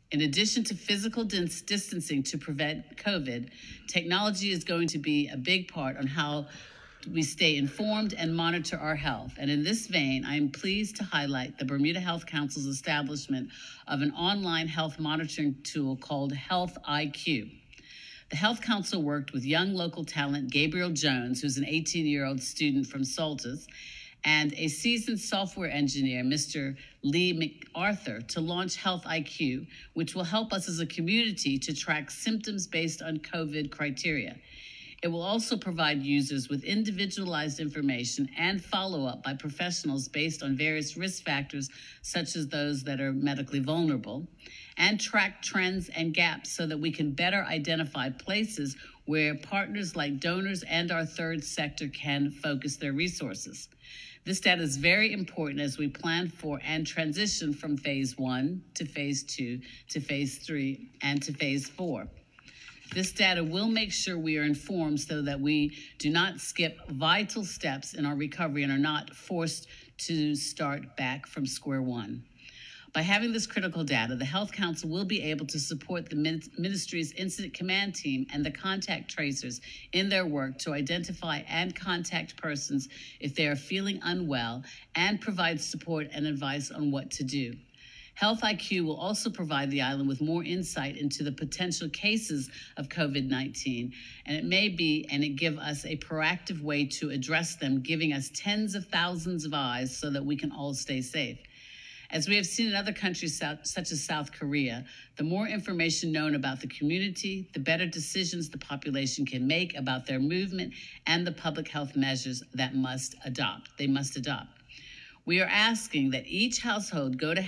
In addition to physical distancing to prevent COVID, technology is going to be a big part on how we stay informed and monitor our health. And in this vein, I am pleased to highlight the Bermuda Health Council's establishment of an online health monitoring tool called HealthIQ. The Health Council worked with young local talent Gabriel Jones, who's an 18-year-old student from Saltus, and a seasoned software engineer, Mr. Lee MacArthur, to launch HealthIQ, which will help us as a community to track symptoms based on COVID criteria. It will also provide users with individualized information and follow-up by professionals based on various risk factors, such as those that are medically vulnerable, and track trends and gaps so that we can better identify places where partners like donors and our third sector can focus their resources. This data is very important as we plan for and transition from phase 1 to phase 2 to phase 3 and to phase 4. This data will make sure we are informed so that we do not skip vital steps in our recovery and are not forced to start back from square one. By having this critical data, the Health Council will be able to support the ministry's incident command team and the contact tracers in their work to identify and contact persons if they are feeling unwell and provide support and advice on what to do. HealthIQ will also provide the island with more insight into the potential cases of COVID-19, and it give us a proactive way to address them, giving us tens of thousands of eyes so that we can all stay safe. As we have seen in other countries such as South Korea, the more information known about the community, the better decisions the population can make about their movement and the public health measures that they must adopt. We are asking that each household go to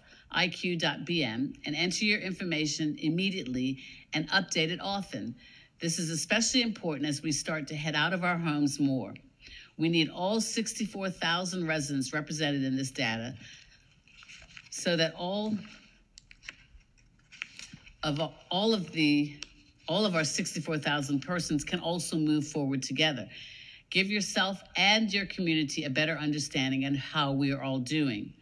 healthiq.bm and enter your information immediately and update it often. This is especially important as we start to head out of our homes more. We need all 64,000 residents represented in this data so that all of our 64,000 persons can also move forward together. Give yourself and your community a better understanding on how we are all doing.